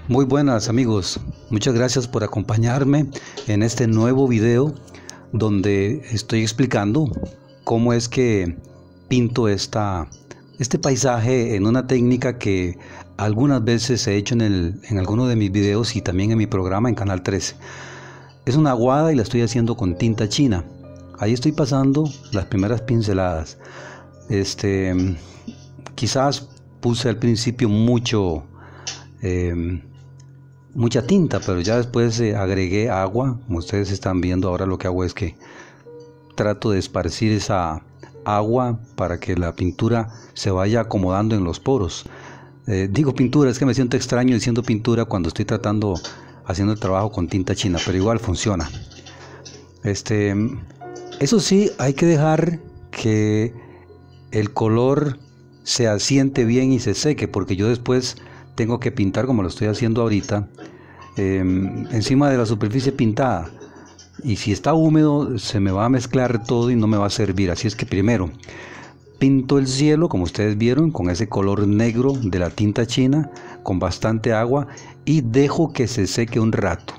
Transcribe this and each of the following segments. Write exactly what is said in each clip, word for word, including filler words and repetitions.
Muy buenas amigos, muchas gracias por acompañarme en este nuevo video donde estoy explicando cómo es que pinto esta, este paisaje en una técnica que algunas veces he hecho en, el, en alguno de mis videos y también en mi programa en Canal trece. Es una aguada y la estoy haciendo con tinta china. Ahí estoy pasando las primeras pinceladas. Este, quizás puse al principio mucho... Eh, mucha tinta, pero ya después eh, agregué agua. Como ustedes están viendo, ahora lo que hago es que trato de esparcir esa agua para que la pintura se vaya acomodando en los poros. Eh, digo pintura, es que me siento extraño diciendo pintura cuando estoy tratando, haciendo el trabajo con tinta china, pero igual funciona. Este, eso sí, hay que dejar que el color se asiente bien y se seque, porque yo después tengo que pintar, como lo estoy haciendo ahorita, eh, encima de la superficie pintada, y si está húmedo se me va a mezclar todo y no me va a servir. Así es que primero pinto el cielo, como ustedes vieron, con ese color negro de la tinta china, con bastante agua, y dejo que se seque un rato.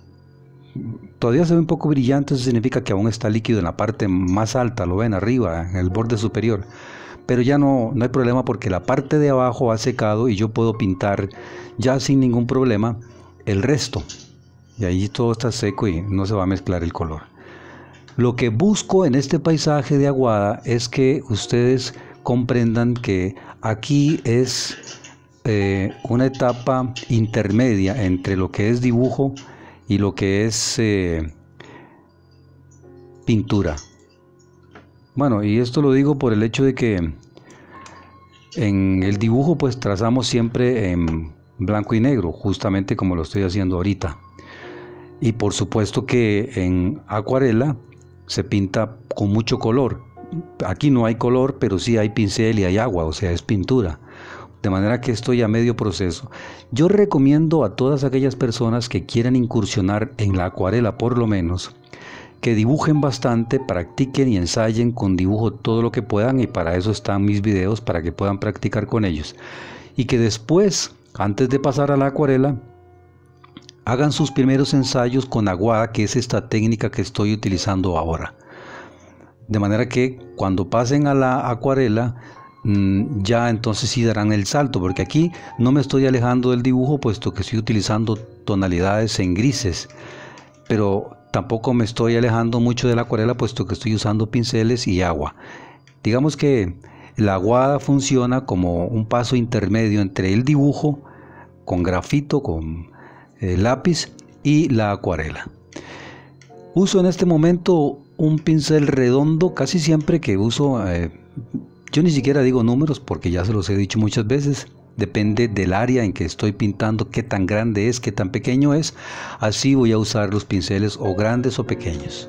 Todavía se ve un poco brillante, eso significa que aún está líquido en la parte más alta, lo ven arriba, en el borde superior. Pero ya no, no hay problema porque la parte de abajo ha secado y yo puedo pintar ya sin ningún problema el resto. Y ahí todo está seco y no se va a mezclar el color. Lo que busco en este paisaje de aguada es que ustedes comprendan que aquí es eh, una etapa intermedia entre lo que es dibujo y lo que es eh, pintura. Bueno, y esto lo digo por el hecho de que en el dibujo pues trazamos siempre en blanco y negro, justamente como lo estoy haciendo ahorita. Y por supuesto que en acuarela se pinta con mucho color. Aquí no hay color, pero sí hay pincel y hay agua, o sea, es pintura. De manera que estoy a medio proceso. Yo recomiendo a todas aquellas personas que quieran incursionar en la acuarela, por lo menos, que dibujen bastante, practiquen y ensayen con dibujo todo lo que puedan, y para eso están mis videos, para que puedan practicar con ellos. Y que después, antes de pasar a la acuarela, hagan sus primeros ensayos con aguada, que es esta técnica que estoy utilizando ahora. De manera que cuando pasen a la acuarela, mmm, ya entonces sí darán el salto, porque aquí no me estoy alejando del dibujo, puesto que estoy utilizando tonalidades en grises. Pero tampoco me estoy alejando mucho de la acuarela, puesto que estoy usando pinceles y agua. Digamos que la aguada funciona como un paso intermedio entre el dibujo con grafito, con eh, lápiz, y la acuarela. Uso en este momento un pincel redondo, casi siempre que uso, eh, yo ni siquiera digo números porque ya se los he dicho muchas veces. Depende del área en que estoy pintando, qué tan grande es, qué tan pequeño es. Así voy a usar los pinceles, o grandes o pequeños.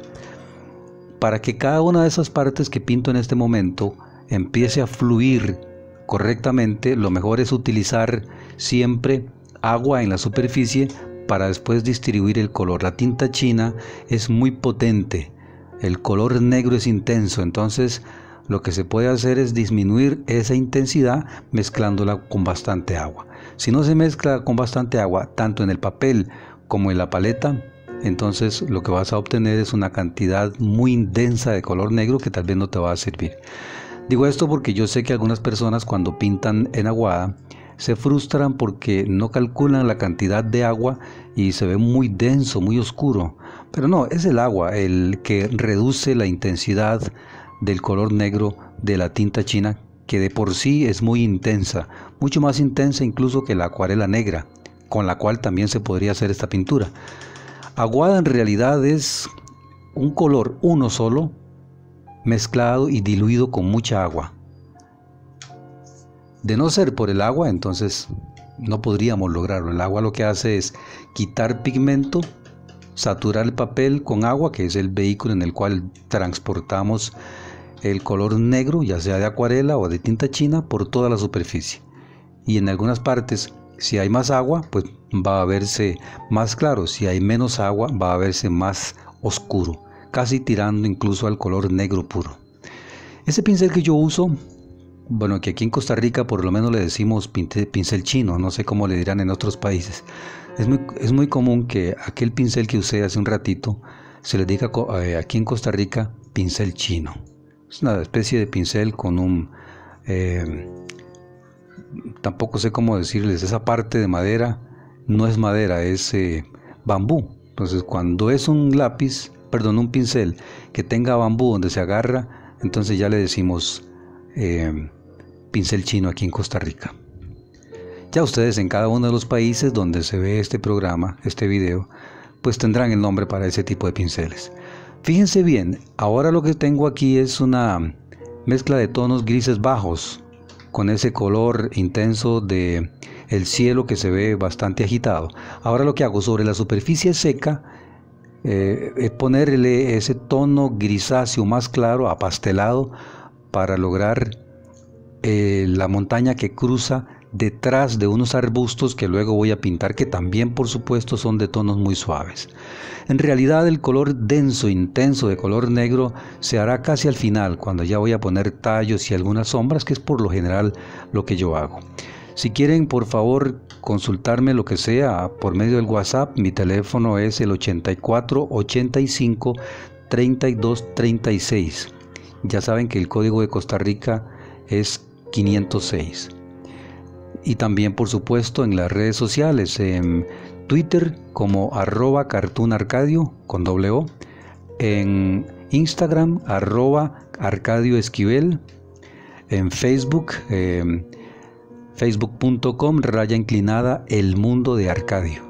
Para que cada una de esas partes que pinto en este momento empiece a fluir correctamente, lo mejor es utilizar siempre agua en la superficie para después distribuir el color. La tinta china es muy potente, el color negro es intenso, entonces lo que se puede hacer es disminuir esa intensidad mezclándola con bastante agua. Si no se mezcla con bastante agua, tanto en el papel como en la paleta, entonces lo que vas a obtener es una cantidad muy densa de color negro que tal vez no te va a servir. Digo esto porque yo sé que algunas personas cuando pintan en aguada se frustran porque no calculan la cantidad de agua y se ve muy denso, muy oscuro. Pero no, es el agua el que reduce la intensidad del color negro de la tinta china, que de por sí es muy intensa, mucho más intensa incluso que la acuarela negra, con la cual también se podría hacer esta pintura. Aguada en realidad es un color uno solo, mezclado y diluido con mucha agua. De no ser por el agua, entonces no podríamos lograrlo. El agua lo que hace es quitar pigmento, saturar el papel con agua, que es el vehículo en el cual transportamos el color negro, ya sea de acuarela o de tinta china, por toda la superficie. Y en algunas partes, si hay más agua, pues va a verse más claro. Si hay menos agua, va a verse más oscuro, casi tirando incluso al color negro puro. Ese pincel que yo uso bueno, que aquí en Costa Rica por lo menos le decimos pincel, pincel chino, no sé cómo le dirán en otros países. Es muy, es muy común que aquel pincel que usé hace un ratito se le diga eh, aquí en Costa Rica pincel chino. Es una especie de pincel con un... Eh, tampoco sé cómo decirles, esa parte de madera no es madera, es eh, bambú. Entonces cuando es un lápiz, perdón, un pincel que tenga bambú donde se agarra, entonces ya le decimos eh, pincel chino aquí en Costa Rica. Ya ustedes en cada uno de los países donde se ve este programa, este video, pues tendrán el nombre para ese tipo de pinceles. Fíjense bien, ahora lo que tengo aquí es una mezcla de tonos grises bajos con ese color intenso de el cielo que se ve bastante agitado. Ahora lo que hago sobre la superficie seca eh, es ponerle ese tono grisáceo más claro, apastelado, para lograr eh, la montaña que cruza detrás de unos arbustos que luego voy a pintar, que también por supuesto son de tonos muy suaves. En realidad el color denso, intenso de color negro se hará casi al final, cuando ya voy a poner tallos y algunas sombras, que es por lo general lo que yo hago. Si quieren, por favor, consultarme lo que sea por medio del WhatsApp. Mi teléfono es el ochenta y cuatro, ochenta y cinco, treinta y dos, treinta y seis. Ya saben que el código de Costa Rica es quinientos seis. Y también, por supuesto, en las redes sociales, en Twitter como arroba cartoonarcadio con doble O, en Instagram arroba Arcadio Esquivel, en Facebook eh, facebook punto com raya inclinada el mundo de Arcadio.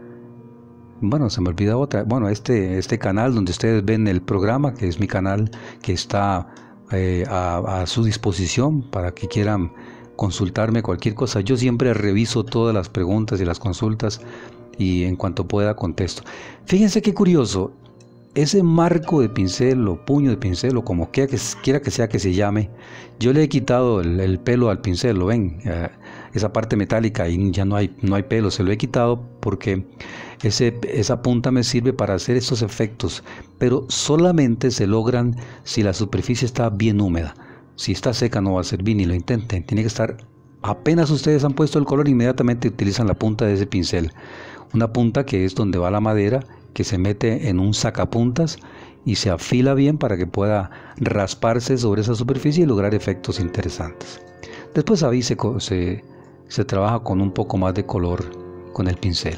Bueno, se me olvida otra. Bueno, este, este canal donde ustedes ven el programa, que es mi canal, que está eh, a, a su disposición para que quieran consultarme cualquier cosa. Yo siempre reviso todas las preguntas y las consultas y en cuanto pueda contesto. Fíjense qué curioso, ese marco de pincel o puño de pincel o como quiera que, quiera que sea que se llame, yo le he quitado el, el pelo al pincel, ¿lo ven? Eh, esa parte metálica y ya no hay, no hay pelo, se lo he quitado porque ese, esa punta me sirve para hacer estos efectos, pero solamente se logran si la superficie está bien húmeda. Si está seca no va a servir, ni lo intenten. Tiene que estar, apenas ustedes han puesto el color, inmediatamente utilizan la punta de ese pincel. Una punta que es donde va la madera, que se mete en un sacapuntas y se afila bien para que pueda rasparse sobre esa superficie y lograr efectos interesantes. Después ahí se, se, se trabaja con un poco más de color con el pincel.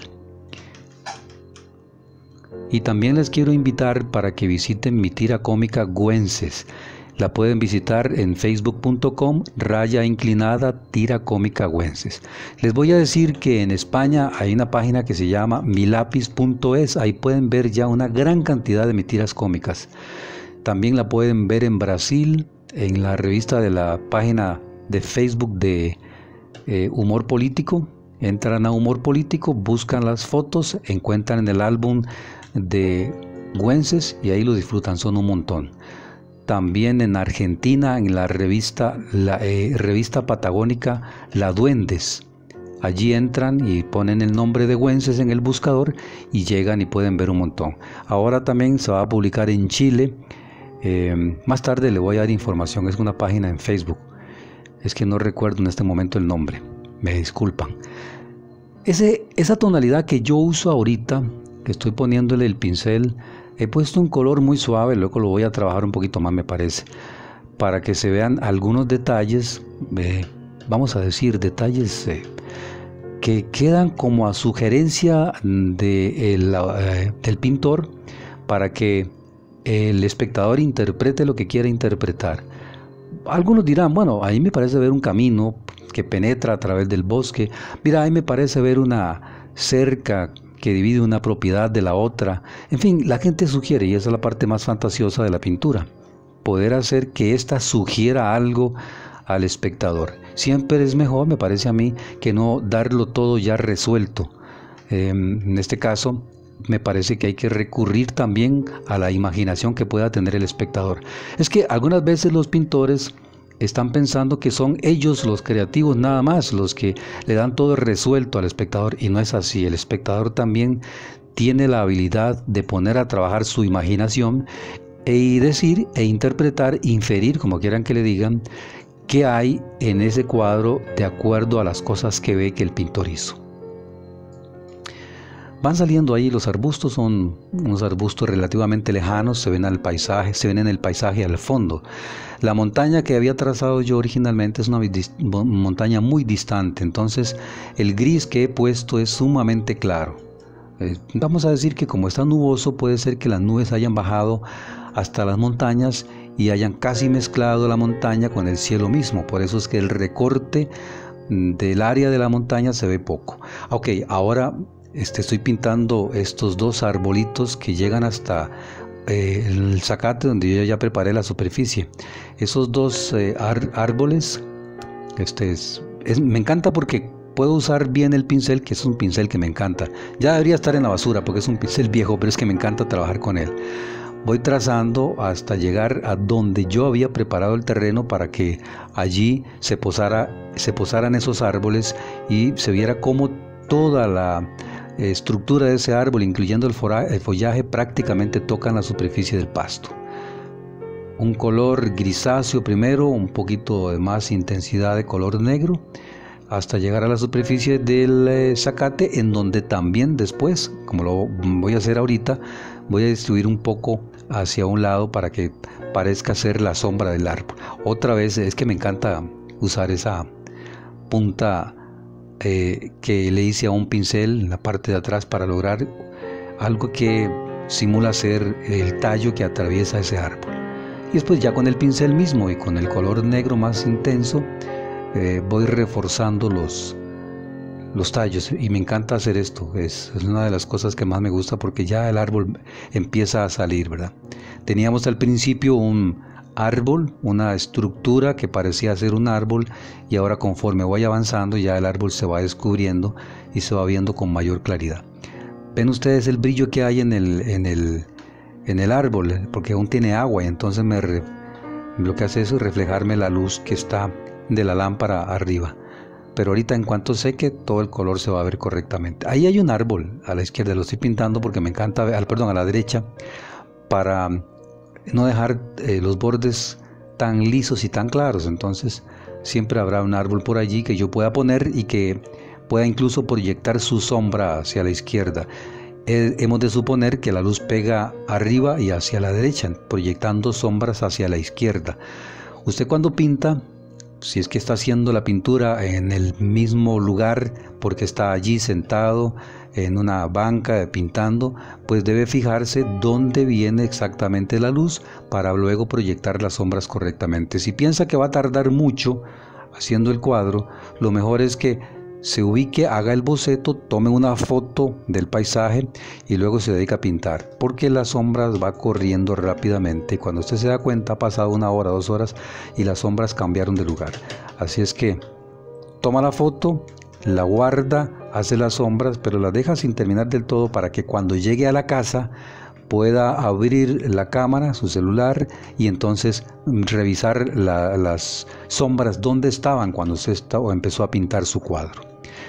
Y también les quiero invitar para que visiten mi tira cómica Güences. La pueden visitar en facebook punto com raya inclinada tira cómica Güences. Les voy a decir que en España hay una página que se llama milapis punto es. Ahí pueden ver ya una gran cantidad de mis tiras cómicas. También la pueden ver en Brasil, en la revista de la página de Facebook de eh, Humor Político. Entran a Humor Político, buscan las fotos, encuentran el álbum de Güences y ahí lo disfrutan, son un montón. También en Argentina, en la revista, la eh, revista patagónica La Duendes. Allí entran y ponen el nombre de Güences en el buscador y llegan y pueden ver un montón. Ahora también se va a publicar en Chile. Eh, más tarde le voy a dar información. Es una página en Facebook. Es que no recuerdo en este momento el nombre. Me disculpan. Ese, esa tonalidad que yo uso ahorita, que estoy poniéndole el pincel, he puesto un color muy suave, luego lo voy a trabajar un poquito más me parece, para que se vean algunos detalles, eh, vamos a decir detalles eh, que quedan como a sugerencia de el, eh, del pintor, para que el espectador interprete lo que quiera interpretar. Algunos dirán, bueno, ahí me parece ver un camino que penetra a través del bosque, mira, ahí me parece ver una cerca que divide una propiedad de la otra. En fin, la gente sugiere, y esa es la parte más fantasiosa de la pintura, poder hacer que ésta sugiera algo al espectador. Siempre es mejor, me parece a mí, que no darlo todo ya resuelto. Eh, en este caso, me parece que hay que recurrir también a la imaginación que pueda tener el espectador. Es que algunas veces los pintores están pensando que son ellos los creativos nada más, los que le dan todo resuelto al espectador, y no es así. El espectador también tiene la habilidad de poner a trabajar su imaginación y decir e interpretar, inferir, como quieran que le digan, qué hay en ese cuadro de acuerdo a las cosas que ve que el pintor hizo. Van saliendo ahí los arbustos, son unos arbustos relativamente lejanos, se ven al paisaje, se ven en el paisaje al fondo. La montaña que había trazado yo originalmente es una montaña muy distante, entonces el gris que he puesto es sumamente claro. Eh, vamos a decir que como está nuboso, puede ser que las nubes hayan bajado hasta las montañas y hayan casi mezclado la montaña con el cielo mismo, por eso es que el recorte del área de la montaña se ve poco. Ok, ahora Este, estoy pintando estos dos arbolitos que llegan hasta eh, el zacate donde yo ya preparé la superficie. Esos dos eh, ar árboles, este es, es, me encanta porque puedo usar bien el pincel, que es un pincel que me encanta. Ya debería estar en la basura porque es un pincel viejo, pero es que me encanta trabajar con él. Voy trazando hasta llegar a donde yo había preparado el terreno para que allí se, posara, se posaran esos árboles y se viera cómo toda la estructura de ese árbol, incluyendo el, el follaje, prácticamente tocan la superficie del pasto. Un color grisáceo primero, un poquito de más intensidad de color negro, hasta llegar a la superficie del eh, zacate, en donde también después, como lo voy a hacer ahorita, voy a distribuir un poco hacia un lado para que parezca ser la sombra del árbol. Otra vez, es que me encanta usar esa punta Eh, que le hice a un pincel en la parte de atrás para lograr algo que simula ser el tallo que atraviesa ese árbol. Y después ya con el pincel mismo y con el color negro más intenso eh, voy reforzando los, los tallos, y me encanta hacer esto. Es, es una de las cosas que más me gusta porque ya el árbol empieza a salir, ¿verdad? Teníamos al principio un árbol, una estructura que parecía ser un árbol, y ahora conforme voy avanzando ya el árbol se va descubriendo y se va viendo con mayor claridad. Ven ustedes el brillo que hay en el, en el, en el árbol, porque aún tiene agua, y entonces me re, lo que hace es reflejarme la luz que está de la lámpara arriba. Pero ahorita en cuanto seque, todo el color se va a ver correctamente. Ahí hay un árbol a la izquierda, lo estoy pintando porque me encanta, ver, perdón, a la derecha, para no dejar eh, los bordes tan lisos y tan claros. Entonces siempre habrá un árbol por allí que yo pueda poner y que pueda incluso proyectar su sombra hacia la izquierda. Eh, hemos de suponer que la luz pega arriba y hacia la derecha, proyectando sombras hacia la izquierda. Usted cuando pinta, si es que está haciendo la pintura en el mismo lugar porque está allí sentado en una banca pintando, pues debe fijarse dónde viene exactamente la luz para luego proyectar las sombras correctamente. Si piensa que va a tardar mucho haciendo el cuadro, lo mejor es que se ubique, haga el boceto, tome una foto del paisaje y luego se dedica a pintar, porque las sombras va corriendo rápidamente y cuando usted se da cuenta ha pasado una hora, dos horas y las sombras cambiaron de lugar. Así es que toma la foto, la guarda, hace las sombras, pero las deja sin terminar del todo para que cuando llegue a la casa pueda abrir la cámara, su celular, y entonces revisar la, las sombras donde estaban cuando usted está, o empezó a pintar su cuadro.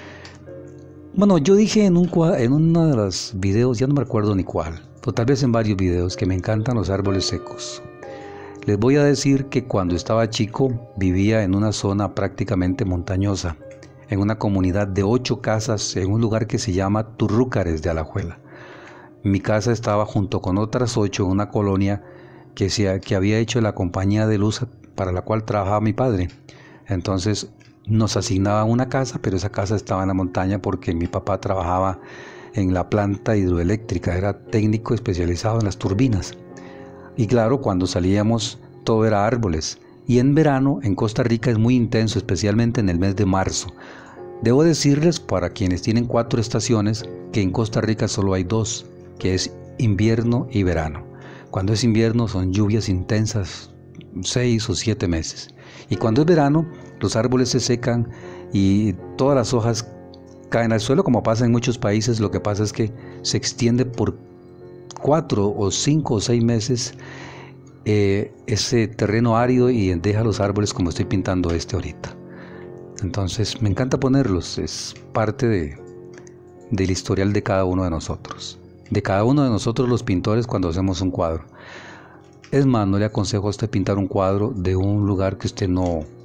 Bueno, yo dije en, un, en uno de los videos, ya no me acuerdo ni cuál, o tal vez en varios videos, que me encantan los árboles secos. Les voy a decir que cuando estaba chico vivía en una zona prácticamente montañosa, en una comunidad de ocho casas en un lugar que se llama Turrúcares de Alajuela. Mi casa estaba junto con otras ocho en una colonia que, se, que había hecho la compañía de luz para la cual trabajaba mi padre. Entonces nos asignaban una casa, pero esa casa estaba en la montaña porque mi papá trabajaba en la planta hidroeléctrica, era técnico especializado en las turbinas. Y claro, cuando salíamos todo era árboles. Y en verano en Costa Rica es muy intenso, especialmente en el mes de marzo. Debo decirles, para quienes tienen cuatro estaciones, que en Costa Rica solo hay dos, que es invierno y verano. Cuando es invierno son lluvias intensas, seis o siete meses. Y cuando es verano, los árboles se secan y todas las hojas caen al suelo, como pasa en muchos países. Lo que pasa es que se extiende por cuatro o cinco o seis meses eh, ese terreno árido y deja los árboles como estoy pintando este ahorita. Entonces me encanta ponerlos, es parte de, del historial de cada uno de nosotros. De cada uno de nosotros los pintores cuando hacemos un cuadro. Es más, no le aconsejo a usted pintar un cuadro de un lugar que usted no,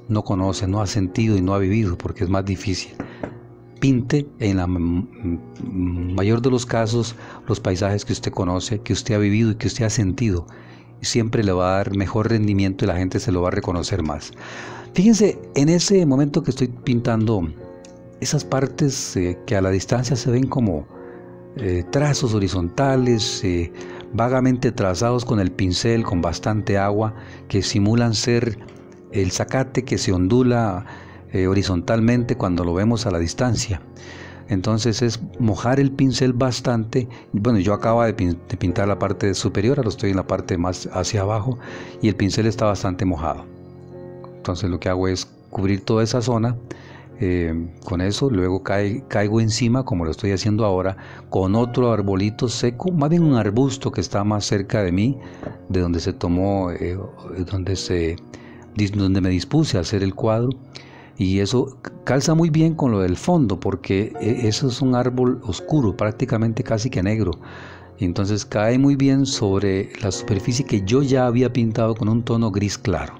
no conoce, no ha sentido y no ha vivido, porque es más difícil. Pinte en la mayor de los casos los paisajes que usted conoce, que usted ha vivido y que usted ha sentido. Siempre le va a dar mejor rendimiento y la gente se lo va a reconocer más. Fíjense, en ese momento que estoy pintando esas partes eh, que a la distancia se ven como eh, trazos horizontales, eh, vagamente trazados con el pincel, con bastante agua, que simulan ser el zacate que se ondula eh, horizontalmente cuando lo vemos a la distancia. Entonces es mojar el pincel bastante. Bueno, yo acabo de, pin de pintar la parte superior, ahora estoy en la parte más hacia abajo y el pincel está bastante mojado. Entonces lo que hago es cubrir toda esa zona eh, con eso, luego cae, caigo encima, como lo estoy haciendo ahora, con otro arbolito seco, más bien un arbusto que está más cerca de mí, de donde se tomó, eh, donde, se, donde me dispuse a hacer el cuadro. Y eso calza muy bien con lo del fondo, porque eso es un árbol oscuro, prácticamente casi que negro. Y entonces cae muy bien sobre la superficie que yo ya había pintado con un tono gris claro.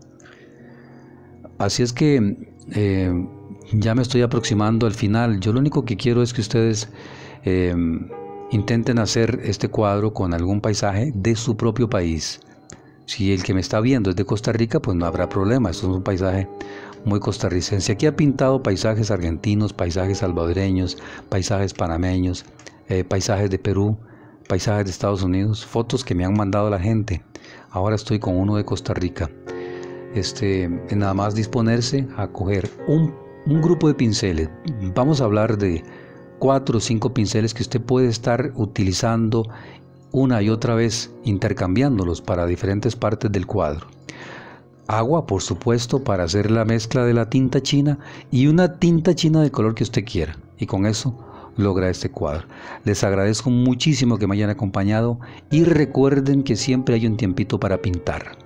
Así es que eh, ya me estoy aproximando al final. Yo lo único que quiero es que ustedes eh, intenten hacer este cuadro con algún paisaje de su propio país. Si el que me está viendo es de Costa Rica, pues no habrá problema. Esto es un paisaje muy costarricense. Aquí ha pintado paisajes argentinos, paisajes salvadoreños, paisajes panameños, eh, paisajes de Perú, paisajes de Estados Unidos, fotos que me han mandado la gente. Ahora estoy con uno de Costa Rica. Este, nada más disponerse a coger un, un grupo de pinceles. Vamos a hablar de cuatro o cinco pinceles que usted puede estar utilizando una y otra vez, intercambiándolos para diferentes partes del cuadro. Agua, por supuesto, para hacer la mezcla de la tinta china y una tinta china del color que usted quiera. Y con eso logra este cuadro. Les agradezco muchísimo que me hayan acompañado y recuerden que siempre hay un tiempito para pintar.